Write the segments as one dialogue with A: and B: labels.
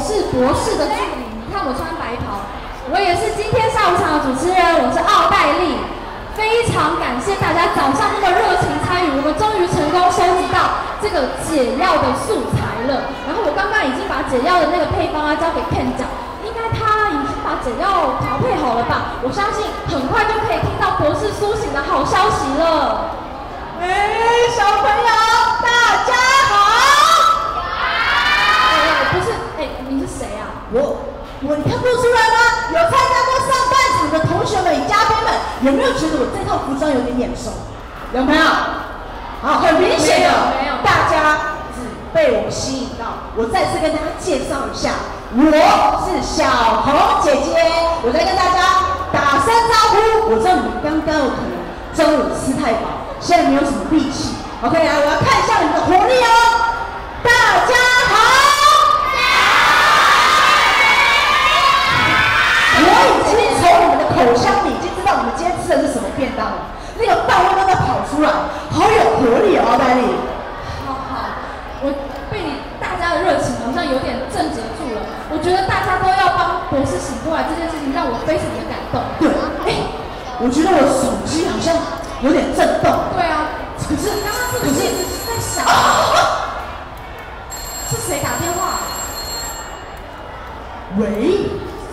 A: 是博士的助理，你看我穿白袍。我也是今天下午场的主持人，我是奥黛丽。非常感谢大家早上那么热情参与，我们终于成功收集到这个解药的素材了。然后我刚刚已经把解药的那个配方交给 Ken 讲，应该他已经把解药调配好了吧？我相信很快就可以听到博士苏醒的好消息了。小朋友，大家好！不是，你是谁啊？你看不出来吗？有参加过上半场的同学们与嘉宾们，有没有觉得我这套服装有点眼熟？有没有？好，很明显的，大家只被我吸引到。我再次跟大家介绍一下，我是小红姐姐。我在跟大家打声招呼。我知道你们刚刚有可能中午吃太饱，现在没有什么力气。OK， 来，我要看一下你们的活力哦。大家好。我已经从你们的口腔里已经知道你们今天吃的是什么便当了，那个饭味都在跑出来，好有活力哦，奥黛丽。好，我被你大家的热情好像有点震慑住了。我觉得大家都要帮博士醒过来这件事情让我非常的感动。对，我觉得我手机好像有点震动。对啊，可是刚刚是不是一直在响？是谁打电话？喂？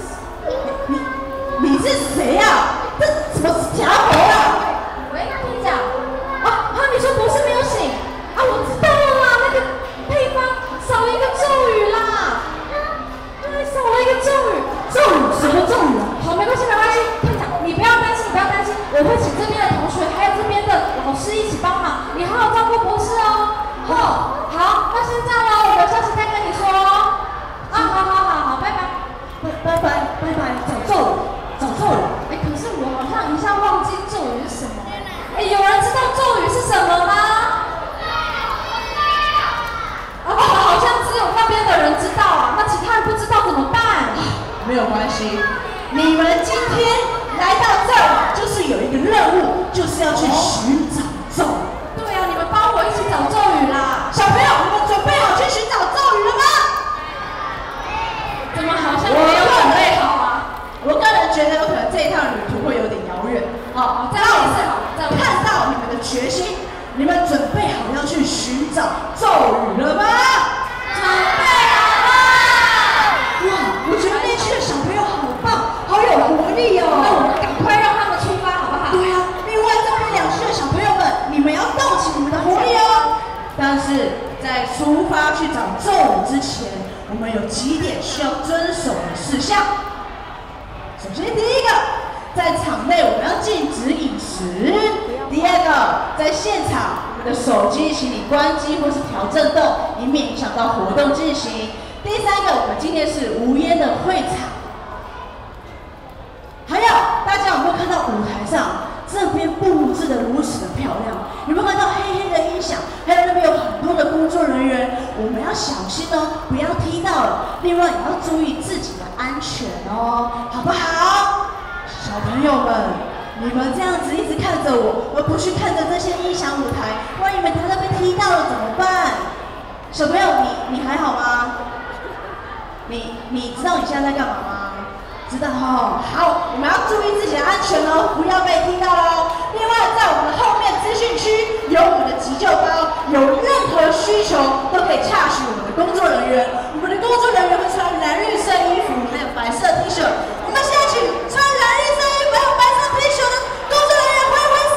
A: 你是谁啊？这什么假猴啊？喂，听讲。你说博士没有醒啊？我知道了啦，那个配方少了一个咒语啦。对，少了一个咒语。咒语？什么咒语啊？好，没关系，听讲，你不要担心，我会请这边的同学还有这边的老师一起帮忙，你好好照顾博士哦。好，那先这样咯，我有消息再跟你说。好，拜拜，找咒语。可是我好像一下忘记咒语是什么。有人知道咒语是什么吗？好像只有那边的人知道啊，那其他人不知道怎么办？没有关系，你们今天来到这儿就是有一个任务，就是要去寻找咒语。对啊，你们帮我一起找咒语啦！小朋友，你们准备好去寻找咒语了吗？怎么好像没有准备好啊？我个人觉得有可能这一趟旅途会有点遥远。这样也是好。看到你们的决心，你们准备好要去寻找咒语了吗？准备好了！哇，我觉得那区的小朋友好棒，好有活力哦。那我们赶快让他们出发好不好？对啊，另外这边2区的小朋友们，你们要动起你们的活力哦。但是在出发去找咒语之前，我们有几点需要遵守的事项。首先第一个，在场内我们要禁止饮食。第二个，在现场我们的手机请你关机或是调震动，以免影响到活动进行。第三个，我们今天是无烟的会场。还有，大家有没有看到舞台上这边布置的如此的漂亮？有没有看到黑黑的音响？还有那边有很多的工作人员，我们要小心哦，不要踢到了。另外也要注意自己的安全哦，好不好？小朋友们，你们这样子一直看着我，而不去看着这些音响舞台，万一你们等下被踢到了怎么办？小朋友，你还好吗？你知道你现在在干嘛吗？知道哦。好，我们要注意自己的安全哦，不要被踢到哦。另外，在我们的后面资讯区有我们的急救包，有任何需求都可以洽询我们的工作人员。我们的工作人员会穿蓝绿色衣服，还有白色 T 恤。我们现在请穿蓝绿色衣服还有白色 T 恤的工作人员挥挥手。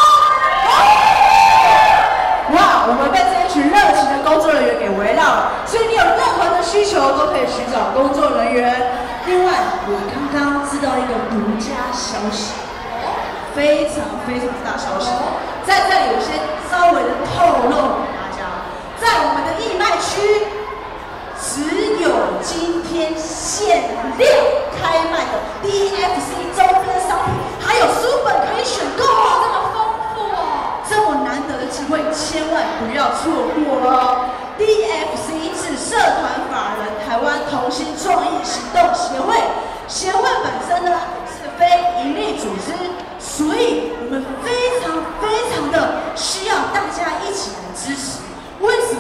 A: 哇，我们被这一群热情的工作人员给围绕了，所以你有任何的需求都可以寻找工作人员。另外，我刚刚知道一个独家消息，非常大消息，在这里我先稍微的透露给大家，在我们的义卖区，只有今天限量开卖的 DFC 周边商品，还有书本可以选购哦，这么丰富哦，这么难得的机会，千万不要错过了。DFC 是社团法人台湾同心创意行动协会，协会本身呢是非营利组织，所以我们非常的需要大家一起来支持。为什么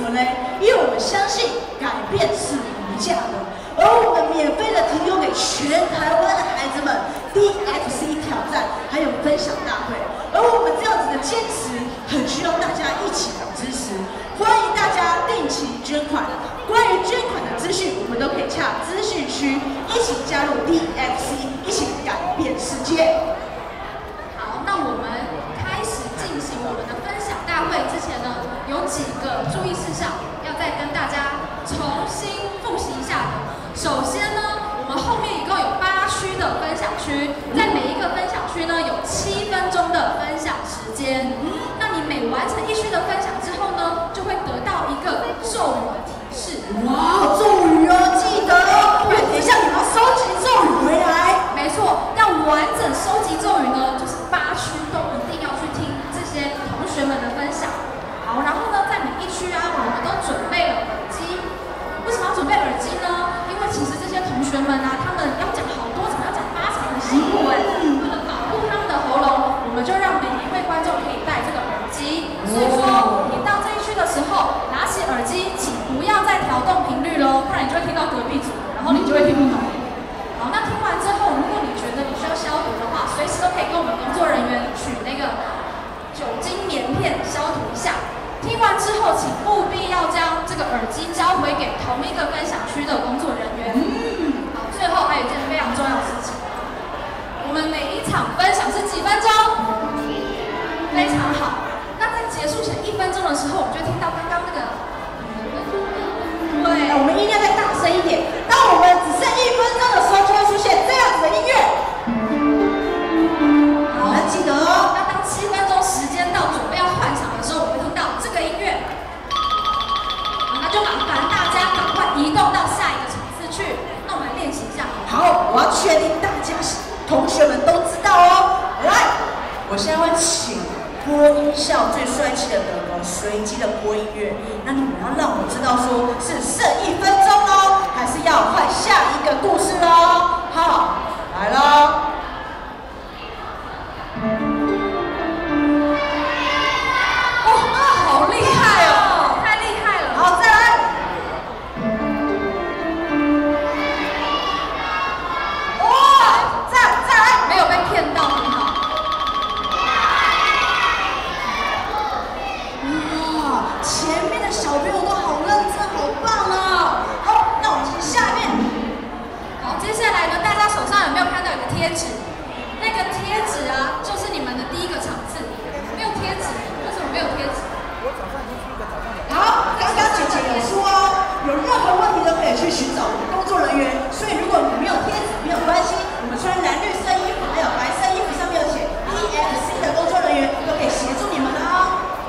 A: 么呢？因为我们相信改变是无价的，而我们免费的提供给全台湾的孩子们 DFC 挑战，还有分享大会。而我们这样子的坚持，很需要大家一起的支持。欢迎大家定期捐款，关于捐款的资讯，我们都可以洽资讯区，一起加入 DFC， 一起改变世界。
B: 好，那我们开始进行我们的分享大会之前呢，有几个注意事项要再跟大家重新复习一下的。首先呢，我们后面一共有8区的分享区，在每一个分享区呢有7分钟的分享时间。那你每完成1区的分享之后呢，就会得到一个咒语的提示。
A: 哇，咒语哦，记得哦，因为等一下你要收集咒语回来。
B: 没错，要完整收集咒语呢，就是8区都一定要去听这些同学们的分享。好，然后呢，在每一区啊，我们都准备了耳机。为什么要准备耳机呢？因为其实这些同学们啊，他们要讲好多场，要讲8场的辛苦哎，为了保护他们的喉咙，我们就让每一位观众可以戴这个耳机。所以说，你到这一区的时候，拿起耳机，请不要再调动频率喽，不然你就会听到隔壁组，然后你就会听不懂。好，那听完之后，如果你觉得你需要消毒的话，随时都可以跟我们工作人员取那个酒精棉片消毒一下。听完之后，请务必要将这个耳机交回给同一个分享区的工作人员。好，最后还有一件非常重要的事情，我们每一场分享是几分钟？非常好。那在结束前1分钟的时候，我们就听到刚刚那个，对，
A: 我们音量再大声一点。当我们只剩1分钟的时候，就会出现这样子的音乐。好，要记得哦。
B: 那当7分钟时间到，准备要换场的时候，我们会听到这个音乐。好，那就麻烦大家赶快移动到下一个场次去。那我们来练习一下。
A: 好，我要确定大家同学们都知道哦。来，我现在会请播音效最帅气的哥哥随机的播音乐，那你们要让我知道说是剩1分钟喽，还是要换下一个故事喽？好，来喽。
B: 好厉害哦，太厉害了。
A: 好，再来。哇，再来。
B: 没有被骗到，很好。
A: 哇，前面的小朋友都好认真，好棒啊！好，那我们进下面。
B: 好，接下来呢，大家手上有没有看到有个贴纸？那个贴纸啊，就是你们的第一个场次。没有贴纸，为什么没有贴纸？
A: 好，刚刚姐姐有说哦，有任何问题都可以去寻找我们工作人员，所以如果你没有贴纸没有关系，我们穿蓝绿色衣服还有白色衣服上面有写 EFC 的工作人员都可以协助你们的哦。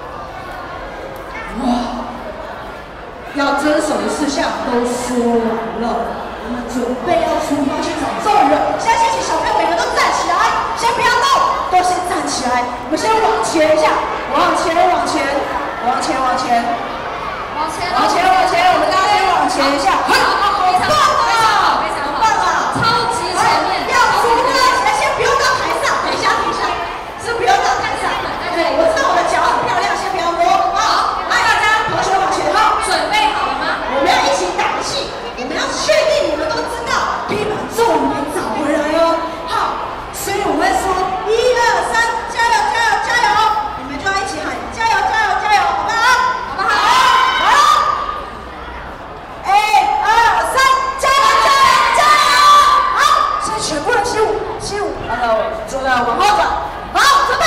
A: 哇，要遵守的事项都说完了，我们准备要出发去找咒语了。现在先请小朋友每个都站起来，先不要动，都先站起来，我们先往前一下，往前，往前，往前，往前。
B: 往前，
A: 往前，往前，我们大家先往前一下。好，
B: 非常好，非常好，
A: 棒啊！
B: 超级前面。
A: 要出发前先不用到台上，等一下，是不用到台上。对，我知道我的脚很漂亮，先不要摸。好，来大家同学往前好，
B: 准备好了吗？
A: 我们要一起打气，我们要确定你们都知道，可以把咒语给找回来哦。好，所以我们会说1、2、3，加油，加油，加油！你们就要一起喊加油，加油，加油，好不好？
B: 好不好？
A: 好。1、2、3，加油，加油，加油！好，现在全部人起舞，起舞。Hello，坐在往后转。好，准备。